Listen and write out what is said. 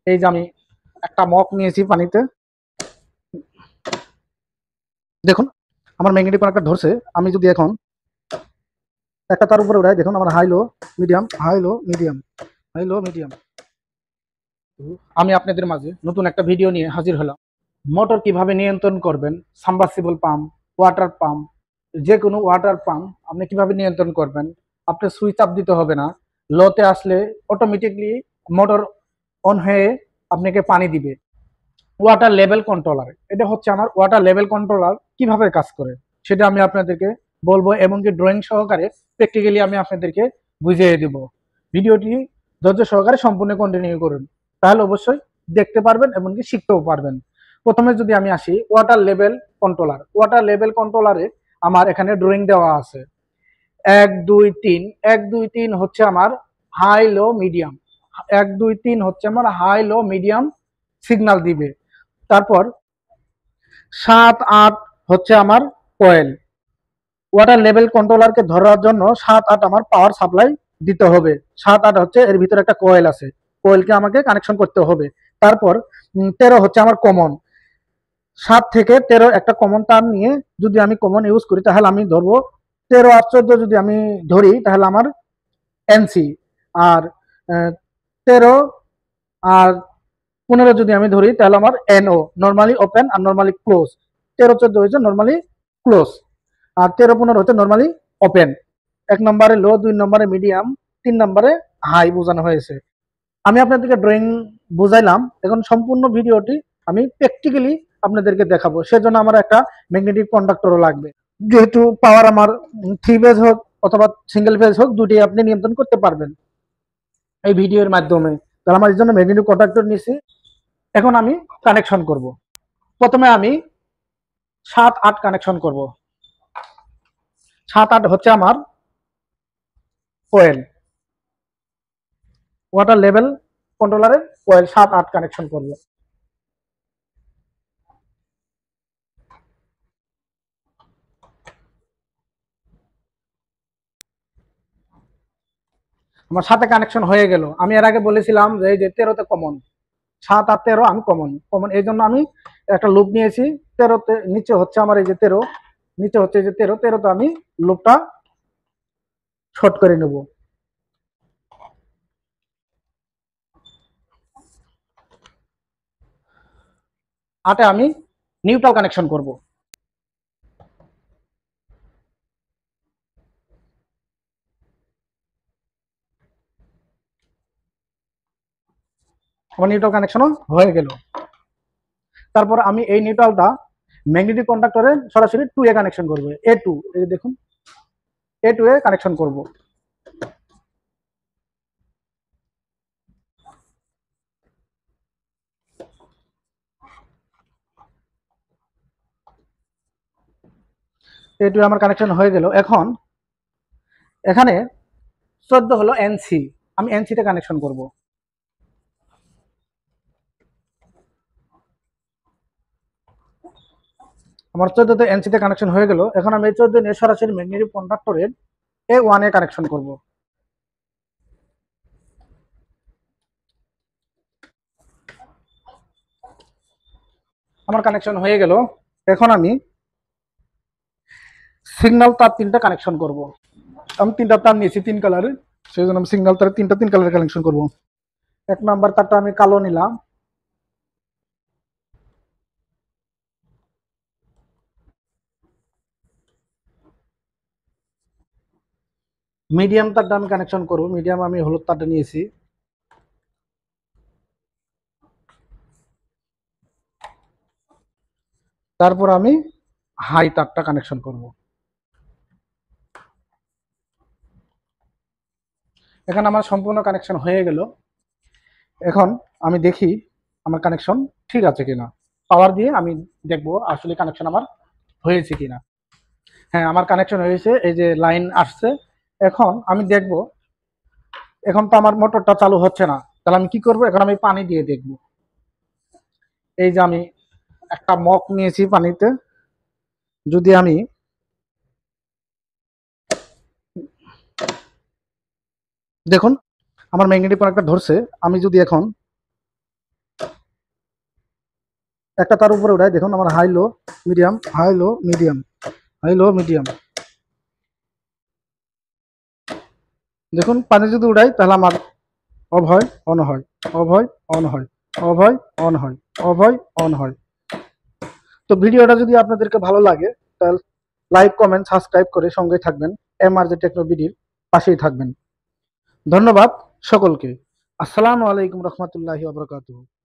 এই যে আমি একটা মগ নিয়েছি পানিতে, দেখুন আমার ম্যাগনেটিক কানেক্টর ধরছে। আমি যদি এখন একটা তার উপরে উঠাই, দেখুন আমার high low medium, high low medium, high low medium. আমি আপনাদের মাঝে নতুন একটা ভিডিও নিয়ে হাজির হলাম। মোটর কিভাবে নিয়ন্ত্রণ করবেন, সাবমার্সিবল পাম্প, ওয়াটার পাম্প, যে কোনো ওয়াটার পাম্প আপনি কিভাবে নিয়ন্ত্রণ করবেন। আপনি সুইচ চাপ দিতে হবে না, লোতে আসলে অটোমেটিকলি মোটর অন হয়ে আপনাকে পানি দিবে। ওয়াটার লেভেল কন্ট্রোলার, এটা হচ্ছে আমার ওয়াটার লেভেল কন্ট্রোলার কিভাবে কাজ করে সেটা আমি আপনাদেরকে বলবো, এবং কি ড্রয়িং সহকারে প্র্যাকটিক্যালি আমি আপনাদেরকে বুঝিয়ে দেব। ভিডিওটি ধৈর্য সহকারে সম্পূর্ণ কন্টিনিউ করুন, তাহলে অবশ্যই দেখতে পারবেন এবং কি শিখতেও পারবেন। প্রথমে যদি আমি আসি water level controller, water level কন্ট্রোলারে আমার এখানে ড্রয়িং দেওয়া আছে 1 2 3। 1 2 3 হচ্ছে আমার হাই লো মিডিয়াম, 1 2 3 হচ্ছে আমার হাই লো মিডিয়াম সিগন্যাল দিবে। তারপর 7 8 হচ্ছে আমার কয়েল। ওয়াটার লেভেল কন্ট্রোলারকে ধরার জন্য 7 8 আমার পাওয়ার সাপ্লাই দিতে হবে। 7 8 হচ্ছে এর ভিতরে একটা কয়েল আছে, কয়েলকে আমাকে কানেকশন করতে হবে। তারপর 13 হচ্ছে আমার কমন। 7 থেকে 13 একটা কমন তার নিয়ে যদি আমি কমন ইউজ করি তাহলে আমি ধরবো 13 আর 14 যদি আমি ধরি তাহলে আমার এনসি। আর 13 আর 15 যদি আমি ধরি তাহলে আমার এনও, নর্মালি ওপেন আর নর্মালি ক্লোজ। 13 14 হচ্ছে নর্মালি ক্লোজ, আর 13 15 হচ্ছে নর্মালি ওপেন। 1 নম্বরে লো, 2 নম্বরে মিডিয়াম, 3 নম্বরে হাই বোঝানো হয়েছে। আমি আপনাদেরকে ড্রয়িং বুঝাইলাম, এখন সম্পূর্ণ ভিডিওটি আমি প্র্যাকটিক্যালি আপনাদেরকে দেখাবো। সেজন্য আমার একটা ম্যাগনেটিক কন্ডাক্টরও লাগবে, যেহেতু পাওয়ার আমার 3 ফেজ হোক অথবা সিঙ্গেল ফেজ হোক, দুটি আপনি নিয়ন্ত্রণ করতে পারবেন এই ভিডিওর মাধ্যমে। তাহলে আমার এই জন্য ম্যাগনেটিক কন্ডাক্টর নিছি। এখন আমি কানেকশন করব। প্রথমে আমি 7 8 কানেকশন করব। 7 8 হচ্ছে আমার কোয়েল, ওয়াটার লেভেল কন্ট্রোলারের কোয়েল 7 8 কানেকশন করব। আমার সাথে কানেকশন হয়ে গেল। আমি এর আগে বলেছিলাম যে এই যে 13তে কমন, 7 আর 13 আমি কমন কমন, এই জন্য আমি একটা লুপ নিয়েছি। 13তে নিচে হচ্ছে আমার এই যে 13, নিচে হচ্ছে এই যে 13তে আমি লুপটা শর্ট করে নেব। আটে আমি নিউট্রাল কানেকশন করব। আমার নিউট্রাল কানেকশনও হয়ে গেল। তারপর আমি এই নিউট্রালটা ম্যাগনেটিক কন্ডাক্টরে সরাসরি 2 এ কানেকশন করব। A2, এই দেখুন A2 এ কানেকশন করব। A2 এ আমার কানেকশন হয়ে গেল। এখন এখানে 14 হলো এনসি, আমি এনসি তে কানেকশন করব। আমার 14তে এনসি তে কানেকশন হয়ে গেল। এখন আমি এই 14 নিয়ে সরাসরি ম্যাগনেটিক কন্ডাক্টরের A1 এ কানেকশন করব। আমার কানেকশন হয়ে গেল। এখন আমি সিগন্যাল তার 3টা কানেকশন করব। আমি 3টা তার নিয়েছি 3 কালারের, সেই জন্য আমি সিগন্যাল তার 3 কালারের কানেকশন করব। 1 নাম্বার তারটা আমি কালো নিলাম, মিডিয়াম তারটা আমি কানেকশন করব। মিডিয়াম আমি হলুদ তারটা নিয়েছি। তারপর আমি হাই তারটা কানেকশন করব। এখানে আমার সম্পূর্ণ কানেকশন হয়ে গেল। এখন আমি দেখি আমার কানেকশন ঠিক আছে কিনা, পাওয়ার দিয়ে আমি দেখব আসলে কানেকশন আমার হয়েছে কিনা। হ্যাঁ, আমার কানেকশন হয়েছে, এই যে লাইন আসছে। এখন আমি দেখব, এখন তো আমার মোটরটা চালু হচ্ছে না, তাহলে আমি কি করব, এখন আমি পানি দিয়ে দেখব। এই যে আমি একটা মগ নিয়েছি পানিতে, যদি আমি দেখুন আমার ম্যাগনেটিক কানেক্টর ধরছে। আমি যদি এখন একটা তার উপরে উঠাই, দেখুন আমার high low medium, high low medium, high low medium. দেখুন পানি যদি উঠাই তাহলে আমার অফ হয় অন হয়, অফ হয় অন হয়, অফ হয় অন হয়, অফ হয় অন হয়। তো ভিডিওটা যদি আপনাদেরকে ভালো লাগে তাহলে লাইক কমেন্ট সাবস্ক্রাইব করে সঙ্গে থাকবেন, এমআরজে টেকনো বিডির পাশেই থাকবেন। ধন্যবাদ সকলকে। আসসালামু আলাইকুম রহমতুল্লাহি ওয়া বারাকাতুহু।